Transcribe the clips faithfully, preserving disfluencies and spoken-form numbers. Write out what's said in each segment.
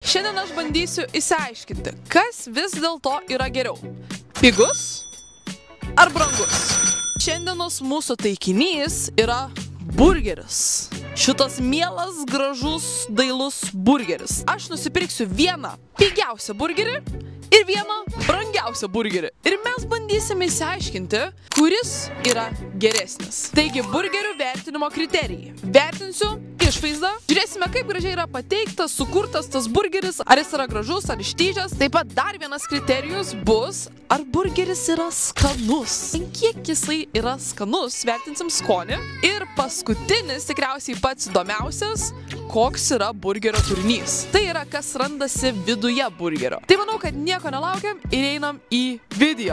Šiandien aš bandysiu įsiaiškinti, kas vis dėlto yra geriau. Pigus ar brangus? Šiandienos mūsų taikinys yra burgeris. Šitas mielas, gražus, dailus burgeris. Aš nusipirksiu vieną pigiausią burgerį ir vieną brangiausią burgerį. Ir mes bandysime įsiaiškinti, kuris yra geresnis. Taigi, burgerių vertinimo kriterijai. Vertinsiu išvaizdą. Žiūrėsime, kaip gražiai yra pateiktas, sukurtas tas burgeris, ar jis yra gražus, ar ištyžęs. Taip pat dar vienas kriterijus bus, ar burgeris yra skanus. Kiek jisai yra skanus, vertinsim skonį. Ir paskutinis, tikriausiai pats įdomiausias, koks yra burgerio turinys. Tai yra, kas randasi viduje burgerio. Tai manau, kad nieko nelaukiam ir einam į video.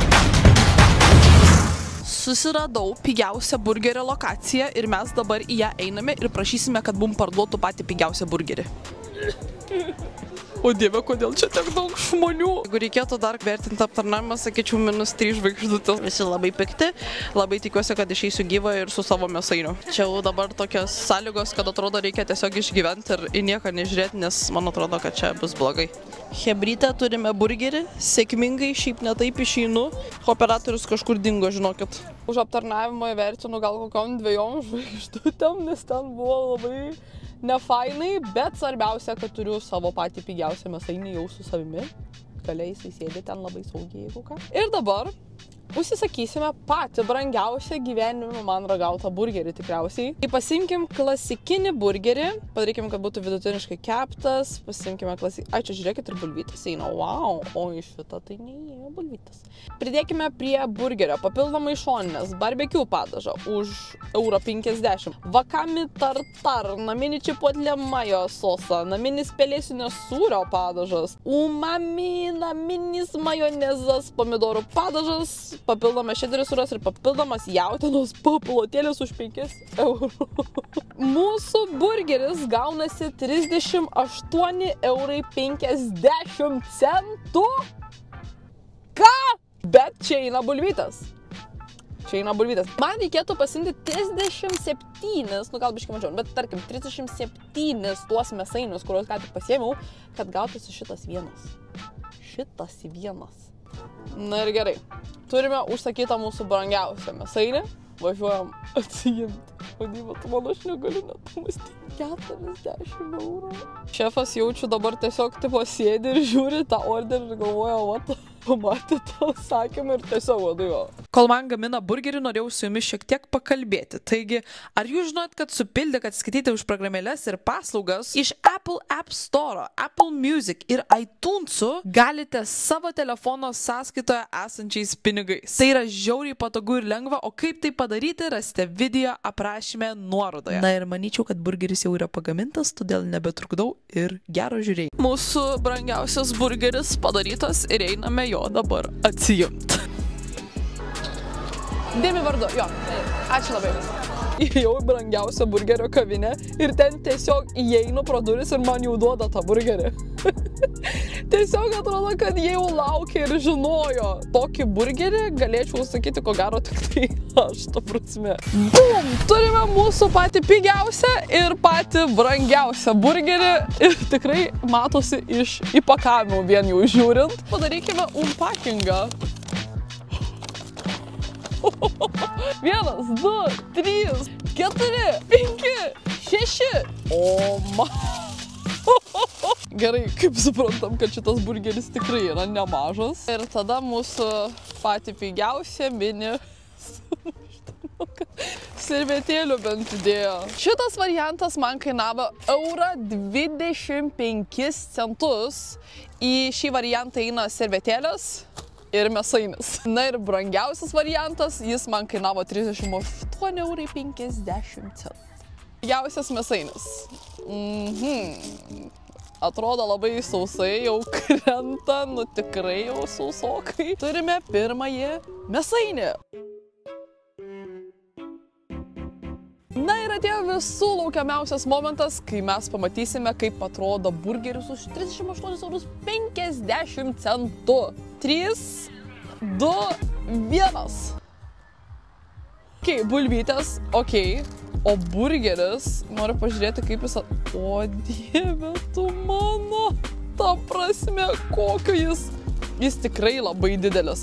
Susiradau pigiausią burgerio lokaciją ir mes dabar į ją einame ir prašysime, kad mum parduotų patį pigiausią burgerį. O Dieve, kodėl čia tiek daug žmonių? Jeigu reikėtų dar vertinti aptarnavimą, sakyčiau, minus trys žvaigždutės. Visi labai pikti. Labai tikiuosi, kad išeisiu gyvą ir su savo mėsainiu. Čia jau dabar tokios sąlygos, kad atrodo reikia tiesiog išgyventi ir į nieką nežiūrėti, nes man atrodo, kad čia bus blogai. Hebryte turime burgerį. Sėkmingai, šiaip netaip išeinu. Operatorius kažkur dingo, žinokit. Už aptarnavimą įvertinu gal kokiom dviejom žvaigždutėm, nes ten buvo labai nefainai, bet svarbiausia, kad turiu savo patį pigiausią mėsainį jau su savimi. Galia jisai sėdi ten labai saugiai, jeigu ką. Ir dabar užsisakysime patį brangiausią gyvenime man ragautą burgerį tikriausiai. Tai pasiimkim klasikinį burgerį, padarykim, kad būtų vidutiniškai keptas, pasiimkime klasikinį. Ai, čia žiūrėkit ir bulvytas eina, wow, o iš šito tai neįėjo bulvytas. Pridėkime prie burgerio papildomai šoninės, barbecue padažą už eurą penkiasdešimt, vakami tartar, naminį čipotle majo sosą, naminis pelėsinio sūrio padažas, umami naminis majonezas, pomidorų padažas, papildomas šederis sūras ir papildomas jautienos papilotėlis už penkis eurų. Mūsų burgeris gaunasi trisdešimt aštuoni eurai penkiasdešimt centų. Ką? Bet čia eina bulvytas. Čia eina bulvytas. Man reikėtų pasimti trisdešimt septynis, nu gal biškai mažiau, bet tarkim trisdešimt septynis tuos mėsainius, kuriuos ką tik pasiėmiau, kad gautųsi šitas vienas. Šitas vienas. Na ir gerai. Turime užsakytą mūsų brangiausią mėsainį. Važiuojam atsijimti. O Dieve, tu man aš negaliu net pamastyti. keturiasdešimt eurų. Šefas jaučiu dabar tiesiog tipo sėdi ir žiūri tą orderį ir galvoja, vat, pamatė tą sakymą ir tiesiog vadėjo. Kol man gamina burgerį, norėjau su jumis šiek tiek pakalbėti. Taigi, ar jūs žinot, kad supildė, kad skaityti už programėles ir paslaugas iš Apple App Store, Apple Music ir iTunes'ų galite savo telefono sąskaitoje esančiais pinigais. Tai yra žiauriai patogu ir lengva, o kaip tai padaryti, rasite video aprašyme nuorodoje. Na ir manyčiau, kad burgeris jau yra pagamintas, todėl nebetrukdau ir gero žiūrėjimo. Mūsų brangiausias burgeris padarytas ir einame jo dabar atsijimti. Dėmi vardu, jo, ačiū labai. Įėjau į brangiausią burgerio kavinę ir ten tiesiog įeinu pro duris ir man jau duoda tą burgerį. Tiesiog atrodo, kad jie jau laukia ir žinojo. Tokį burgerį galėčiau sakyti, ko gero tik tai aš, ta prasme. Bum! Turime mūsų patį pigiausią ir patį brangiausią burgerį ir tikrai matosi iš įpakavimo vien jau žiūrint. Padarykime unpackingą. Vienas, du, trys, keturi, penki, šeši. O ma... Gerai, kaip suprantam, kad šitas burgeris tikrai yra nemažas. Ir tada mūsų patį pigiausią mini servetėlių bent įdėjo. Šitas variantas man kainavo eurą dvidešimt penkis centus. Į šį variantą eina servetėlės ir mėsainis. Na ir brangiausias variantas, jis man kainavo trisdešimt aštuoni eurai penkiasdešimt centų. Pigiausias mėsainis. Mhm. Atrodo labai sausai, jau krenta, nu tikrai jau sausokai. Turime pirmąjį mėsainį. Na ir atėjo visų laukiamiausias momentas, kai mes pamatysime, kaip atrodo burgeris už trisdešimt aštuonis eurus penkiasdešimt centų. trys, du, vienas. Ok, bulvytės, ok. O burgeris, noriu pažiūrėti, kaip jis... O Dieve, tu mano. ta prasme, kokio jis. Jis tikrai labai didelis.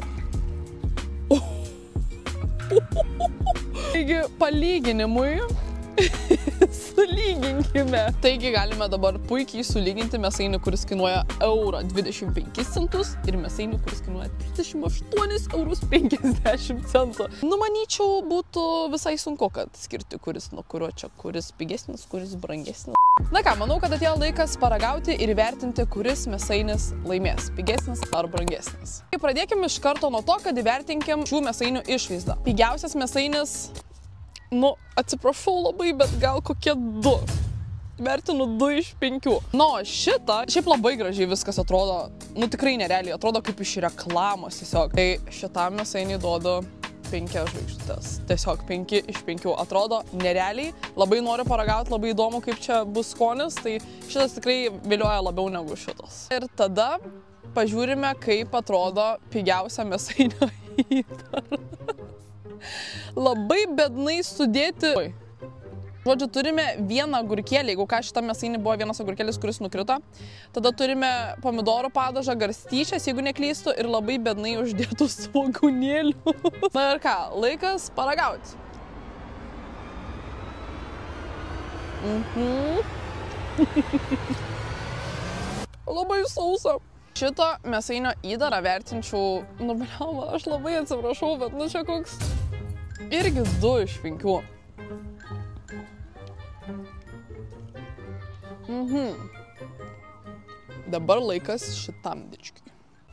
Taigi, palyginimui, sulyginkime. Taigi, galime dabar puikiai sulyginti mėsainį, kuris kainuoja eurą dvidešimt penkis centus ir mėsainį, kuris kainuoja trisdešimt aštuonis eurus penkiasdešimt centų. Nu, manyčiau, būtų visai sunku, kad skirti, kuris nuo kurio čia, kuris pigesnis, kuris brangesnis. Na ką, manau, kad atėjo laikas paragauti ir įvertinti, kuris mėsainis laimės, pigesnis ar brangesnis. Tai pradėkime iš karto nuo to, kad įvertinkim šių mėsainių išvaizdą. Pigiausias mėsainis, nu, atsiprašau labai, bet gal kokie du. Vertinu du iš penkių. Nu, šitą, šiaip labai gražiai viskas atrodo, nu tikrai nerealiai, atrodo kaip iš reklamos tiesiog. Tai šitam mėsainį duodu penkias žvaigždutes. Tiesiog penki iš penkių. Atrodo nerealiai, labai noriu paragauti, labai įdomu, kaip čia bus skonis, tai šitas tikrai vilioja labiau negu šitas. Ir tada pažiūrime, kaip atrodo pigiausia mėsainio įdara. Labai bednai sudėti. Žodžiu, turime vieną agurkėlį, jeigu ką, šitą mėsainį buvo vienas agurkėlis, kuris nukrito. Tada turime pomidorų padažą, garstyčias, jeigu neklystu, ir labai bednai uždėtų svogūnėlių. Na ir ką, laikas paragauti. Mhm. Labai sausa. Šito mėsainio įdarą vertinčiau, nu, bliamba, aš labai atsiprašau, bet nu čia koks irgi du iš penkių. Mhm. Dabar laikas šitam dičkiui.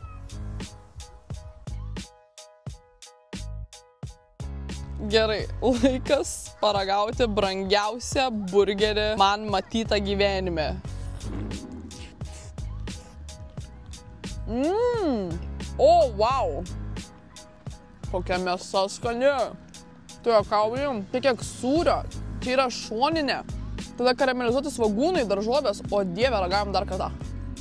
Gerai, laikas paragauti brangiausią burgerį man matytą gyvenime. Mmm. O, wow. Kokia mėsa skani. Tu juokauji, kiek sūrio. Čia yra šoninė. Tada karamelizuoti svogūnai, daržovės, o dieve, ragavom dar kartą.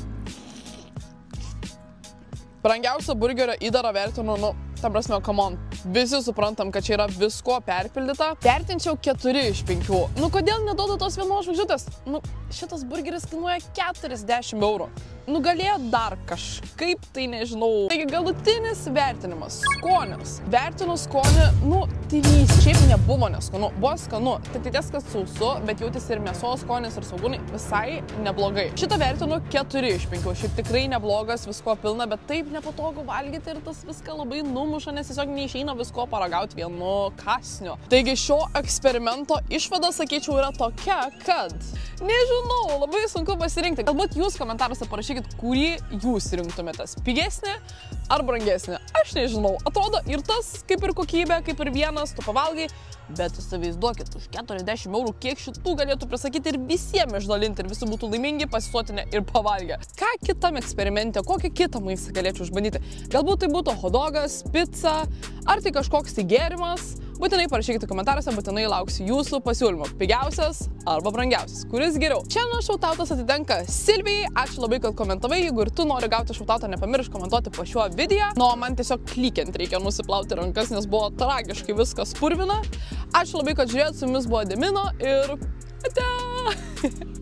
Brangiausią burgerio įdarą vertinu, nu, ta prasme, come on. Visi suprantam, kad čia yra visko perpildyta. Vertinčiau keturi iš penkių. Nu, kodėl neduodu tos vienos žvaigždutės? Nu, šitas burgeris kainuoja keturiasdešimt eurų. Nu, galėjo dar kažkaip, tai nežinau. Taigi, galutinis vertinimas. Skonis. Vertinu skonį, nu, trys. Šiaip nebuvo neskanu. Buvo skanu. Tik ties, kad sausu, bet jautėsi ir mėsos skonis, ir svogūnai visai neblogai. Šitą vertinu keturi iš penkių. Šiaip tikrai neblogas, visko pilna, bet taip nepatogu valgyti ir tas viską labai numuša, nes tiesiog neišeina visko paragauti vienu kąsniu. Taigi, šio eksperimento išvada, sakyčiau, yra tokia, kad nežinau, labai sunku pasirinkti. Galbūt jūs komentaruose parašykit, kurį jūs rinktumėtės. Pigesnį ar brangesnį? Aš nežinau. Atrodo ir tas, kaip ir kokybė, kaip ir vienas, tu pavalgai, bet įsivaizduokit, už keturiasdešimt eurų kiek šitų galėtų prisakyti ir visiems išdalinti ir visi būtų laimingi, pasisotinę ir pavalgę. Ką kitam eksperimente, kokį kitą maistą galėčiau išbandyti? Galbūt tai būtų hotdogas, pica, ar tai kažkoks tai gėrimas? Būtinai parašykite komentaruose, būtinai lauksiu jūsų pasiūlymų. Pigiausias arba brangiausias. Kuris geriau? Šiandien šautautas atitenka Silvijai. Ačiū labai, kad komentavai. Jeigu ir tu nori gauti šautautą, nepamiršk komentuoti po šiuo video. Nu, man tiesiog klykiant reikia nusiplauti rankas, nes buvo tragiškai viskas purvina. Ačiū labai, kad žiūrėjot. Su jumis buvo Demino ir ate!